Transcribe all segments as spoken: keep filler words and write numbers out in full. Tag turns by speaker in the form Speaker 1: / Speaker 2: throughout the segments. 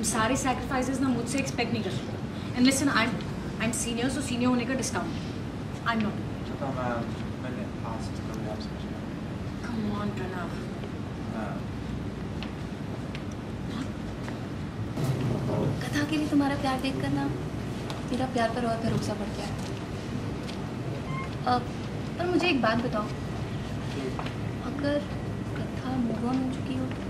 Speaker 1: तुम सारे सैक्रिफाइसेस ना मुझसे एक्सपेक्ट नहीं कर सकते। And listen, I I am senior, so senior होने का डिस्काउंट आई एम नॉट।
Speaker 2: तो मैम मैंने आस्क कभी आपसे
Speaker 1: कम ऑन प्रणव,
Speaker 3: कथा के लिए तुम्हारा प्यार देखकर ना मेरा प्यार पर और भरोसा बढ़ गया है। अब पर मुझे एक बात बताओ, अगर कथा मूव ऑन हो चुकी हो तो?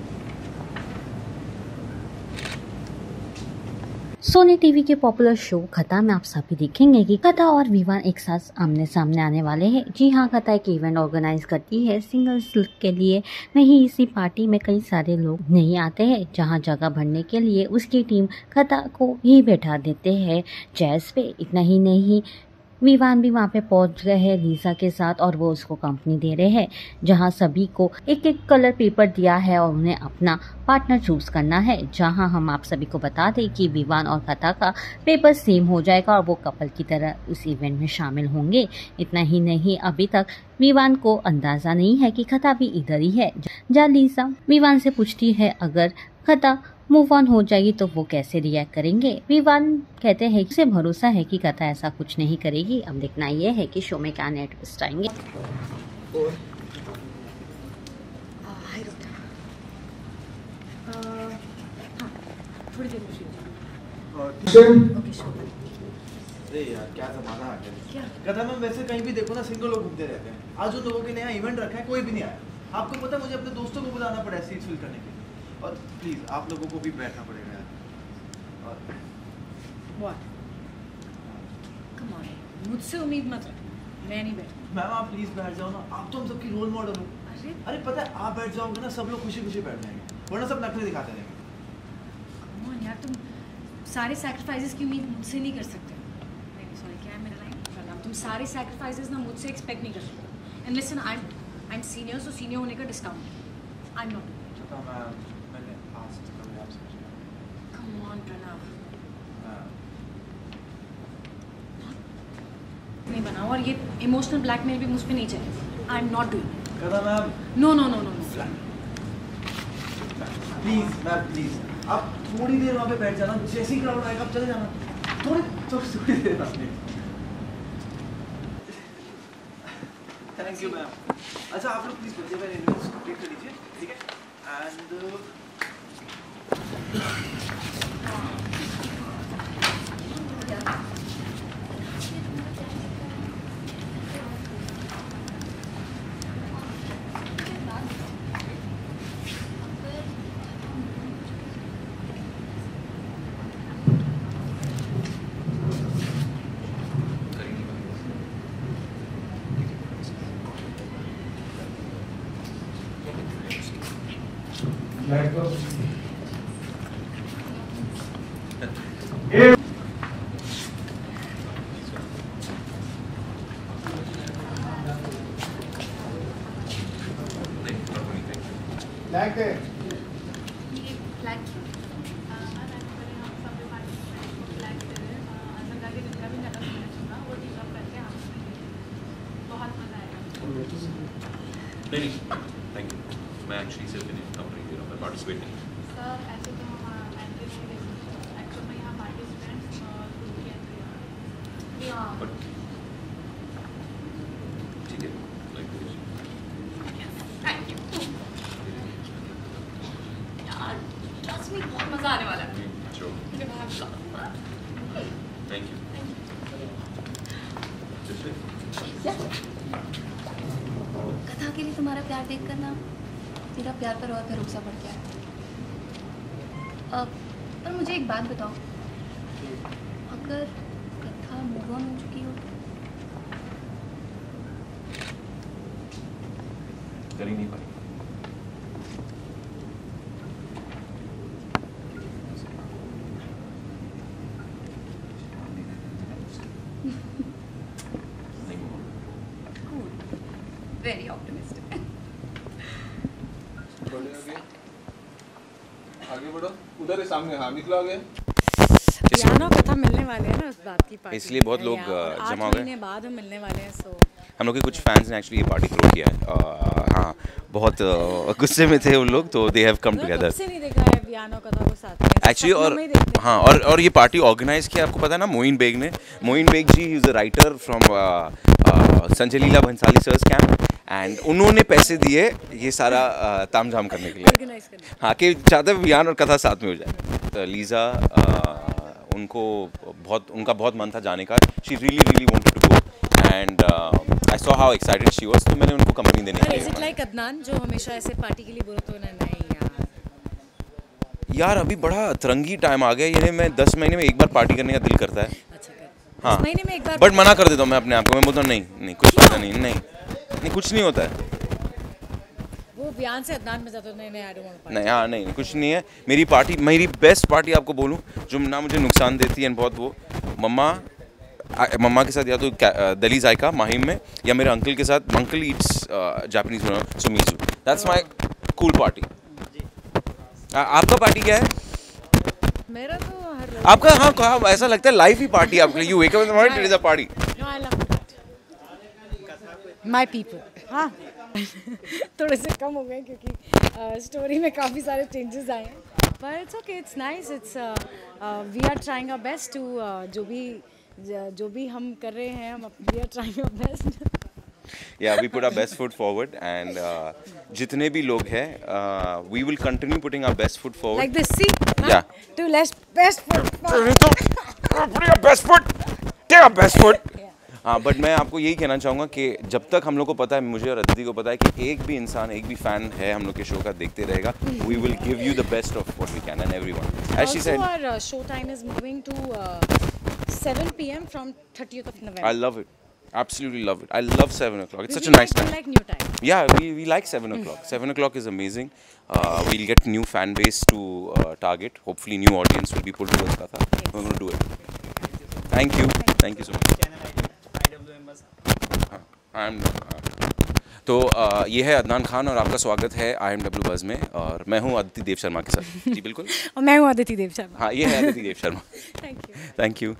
Speaker 4: सोनी टीवी के पॉपुलर शो कथा में आप सभी देखेंगे कि कथा और विवान एक साथ आमने सामने आने वाले हैं। जी हाँ, कथा एक इवेंट ऑर्गेनाइज करती है सिंगल्स के लिए। वहीं इसी पार्टी में कई सारे लोग नहीं आते हैं, जहां जगह भरने के लिए उसकी टीम कथा को ही बैठा देते हैं चेयर्स पे। इतना ही नहीं, विवान भी वहाँ पे पहुंच गए हैं लीसा के साथ और वो उसको कंपनी दे रहे हैं, जहाँ सभी को एक एक कलर पेपर दिया है और उन्हें अपना पार्टनर चूज करना है। जहाँ हम आप सभी को बता दें कि विवान और कथा का पेपर सेम हो जाएगा और वो कपल की तरह उस इवेंट में शामिल होंगे। इतना ही नहीं, अभी तक विवान को अंदाजा नहीं है कि कथा भी इधर ही है। जहाँ लीसा विवान से पूछती है अगर कथा मूव ऑन हो जाएगी तो वो कैसे रिएक्ट करेंगे। विवान कहते हैं कि उसे भरोसा है कि कथा ऐसा कुछ नहीं करेगी। अब देखना ये है कि शो में क्या नए ट्विस्ट आएंगे।
Speaker 1: थोड़ी देर में
Speaker 2: अरे यार क्या ज़माना आ गया।
Speaker 1: क्या
Speaker 2: कथा में वैसे कहीं भी देखो ना सिंगल लोग घूमते रहते हैं। आज उन लोगों के नया इवेंट रखा है, कोई भी नहीं आया। आपको पता है मुझे अपने दोस्तों को बुलाना पड़ा है सीट फिल करने के लिए। और प्लीज़ आप लोगों को भी बैठना पड़ेगा यार। और
Speaker 1: What? Come on, मुझसे उम्मीद मत रख, मैं नहीं बैठूंगी।
Speaker 2: मैम आप प्लीज़ बैठ जाओ ना, आप तो हम सबकी रोल मॉडल हो।
Speaker 1: अरे
Speaker 2: अरे पता है आप बैठ जाओगे ना सब लोग खुशी खुशी बैठ जाएंगे, वरना सब नखरे दिखाते रहेंगे।
Speaker 1: come on यार, तुम सारे सैक्रिफाइसेस की उम्मीद मुझसे नहीं कर सकते। नहीं सॉरी, क्या है मेरा लाइन? तुम सारे सैक्रिफाइसेस ना मुझसे एक्सपेक्ट नहीं कर सकते। And listen, I I am senior, so senior होने का डिस्काउंट आई एम नॉट।
Speaker 2: तो मैम मैंने आस्क कभी आपसे
Speaker 1: कम ऑन प्रणव, नहीं बनाओ और ये इमोशनल ब्लैकमेल भी मुझ पे नहीं चले। I am not doing.
Speaker 2: Katha ma'am
Speaker 1: no no no no no
Speaker 2: please ma'am please आप थोड़ी देर वहाँ पे बैठ जाना, जैसे ही क्राउड आएगा आप चले जाना। थोड़ी थोड़ी थोड़ी देर आप थैंक यू मैम। अच्छा आप लोग प्लीज़ बच्चे मेरे इनवॉइस कंप्लीट कर लीजिए, ठीक है? एंड
Speaker 3: ये फ्लैग
Speaker 5: नहीं नहीं थैंक यू, मैं एक्चुअली सिर्फ इन कंपनी दे रहा हूँ, मैं पार्टिसिपेट नहीं।
Speaker 6: सर ऐसे तो हम एंट्री नहीं दे सकते, एक्चुअल में यहाँ पार्टिसिपेंट्स ग्रुप की एंट्री है।
Speaker 5: बट ठीक है, लाइक
Speaker 3: थैंक यू यार, ट्रस्ट मी बहुत मजा आने वाला है।
Speaker 5: श्योर,
Speaker 3: मुझे बहुत
Speaker 5: थैंक यू।
Speaker 3: कथा के लिए तुम्हारा प्यार देखकर ना मेरा प्यार पर और भरोसा बढ़ गया है। अब पर मुझे एक बात बताओ, अगर कथा मूव ऑन हो चुकी हो तो?
Speaker 5: कर ही नहीं पाई।
Speaker 3: Very optimistic.
Speaker 7: बढ़े आगे आगे बढ़ो, उधर है सामने। हाँ निकलो आगे।
Speaker 1: यानो कथा मिलने वाले हैं ना उस बात की पार्टी,
Speaker 8: इसलिए बहुत लोग जमा हो गए।
Speaker 1: महीने बाद हम मिलने वाले हैं। सो
Speaker 8: हम लोग के कुछ फैंस ने एक्चुअली ये पार्टी थ्रो किया है। हाँ, बहुत गुस्से में थे उन लोग, तो दे हैव कम टुगेदर।
Speaker 1: कब से नहीं देखा है वियान और कथा को साथ में
Speaker 8: एक्चुअली और हाँ और और ये पार्टी ऑर्गेनाइज किया आपको पता है ना मोइन बेग ने Moin Baig ji is a writer from Sanjay Leela Bhansali sir's camp and उन्होंने पैसे दिए ये सारा uh, तामझाम करने के लिए हाँ कि चाहते वियान और कथा साथ में हो जाए तो लीज़ा uh, उनको बहुत उनका बहुत मन था जाने का she really really wanted to go and I saw how excited she was तो मैंने उनको कंपनी देने के
Speaker 1: इज इट
Speaker 8: लिए
Speaker 1: लाइक अदनान जो हमेशा ऐसे पार्टी के लिए बोलते हो ना नहीं यार
Speaker 8: यार अभी बड़ा अतरंगी टाइम आ गया ये मैं दस महीने में एक बार पार्टी करने का दिल करता है
Speaker 1: अच्छा कर
Speaker 8: हाँ
Speaker 1: दस महीने में एक बार
Speaker 8: बट मना कर देता हूँ मैं अपने आप को मैं बोलता हूँ नहीं नहीं कुछ फायदा नहीं नहीं नहीं कुछ नहीं होता है
Speaker 1: वो बयान से अदनान में जाता है नहीं नहीं आई डोंट वांट
Speaker 8: नहीं हाँ नहीं नहीं कुछ नहीं है मेरी पार्टी मेरी बेस्ट पार्टी आपको बोलूँ जो ना मुझे नुकसान देती है बहुत वो मम्मा आ- मम्मा के साथ या तो कै- दिल्ली जायका माहिम में या मेरे अंकल के साथ अंकल ईट्स जापानीज सुमीजू दैट्स माय कूल पार्टी आपका पार्टी क्या है
Speaker 1: मेरा तो हर
Speaker 8: आपका हाँ हाँ ऐसा लगता है लाइफ ही पार्टी आपके लिए you wake up in the morning it is a party
Speaker 1: no I love my people हाँ थोड़े से कम हो गए क्योंकि स्टोरी में काफ़ी सारे चेंजेस आए हैं पर it's okay it's nice it's we are trying our best to जो भी ज- जो भी हम कर रहे हैं हम we are trying our best
Speaker 8: yeah we put our best foot forward and uh, जितने भी लोग हैं uh, we will continue putting our best foot forward
Speaker 1: like this see
Speaker 8: Yeah.
Speaker 1: To less best
Speaker 8: put your best foot take our best foot हाँ but मैं आपको यही कहना चाहूँगा कि जब तक हम लोग को पता है मुझे और अदिति को पता है कि एक भी इंसान एक भी फैन है हम लोग के शो का देखते रहेगा we will give you the best of what we can and everyone as she
Speaker 1: Also,
Speaker 8: said
Speaker 1: our uh, show time is moving to uh, seven p m from thirtieth of November.
Speaker 8: I love it absolutely love it I love seven o'clock it's
Speaker 1: We-
Speaker 8: such
Speaker 1: we
Speaker 8: a nice
Speaker 1: like,
Speaker 8: time
Speaker 1: We like new time.
Speaker 8: Yeah, we, we like seven o'clock. seven o'clock is amazing. Uh, we'll get new fan base to uh, target. Hopefully, new audience will be pulled towards Katha. We're going to do it. Thank you. Thank you so much. हाँ, I'm, uh, तो uh, ये है अदनान खान और आपका स्वागत है I am W buzz में और मैं हूँ अदिति देव शर्मा के साथ जी बिल्कुल
Speaker 1: और मैं हूँ अदिति देव शर्मा
Speaker 8: हाँ ये है Aditi Dev Sharma
Speaker 1: thank you
Speaker 8: thank you